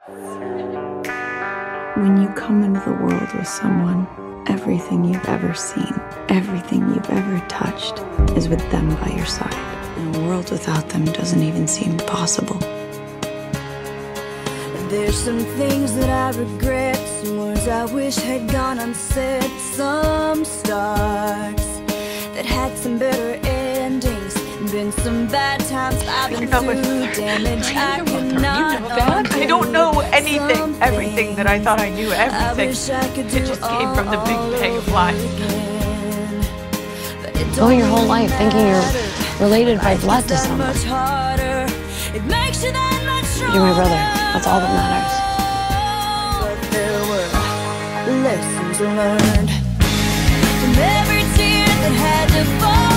When you come into the world with someone, everything you've ever seen, everything you've ever touched is with them by your side. And a world without them doesn't even seem possible. There's some things that I regret, some words I wish had gone unsaid, some starts that had some better endings, been some bad times I've been through, damage I cannot undo. I don't know anything, everything that I thought I knew, everything. It just came from the big bang of life. Going your whole life thinking you're related by blood to someone. You're my brother. That's all that matters. But there were lessons learned from every tear that had to fall.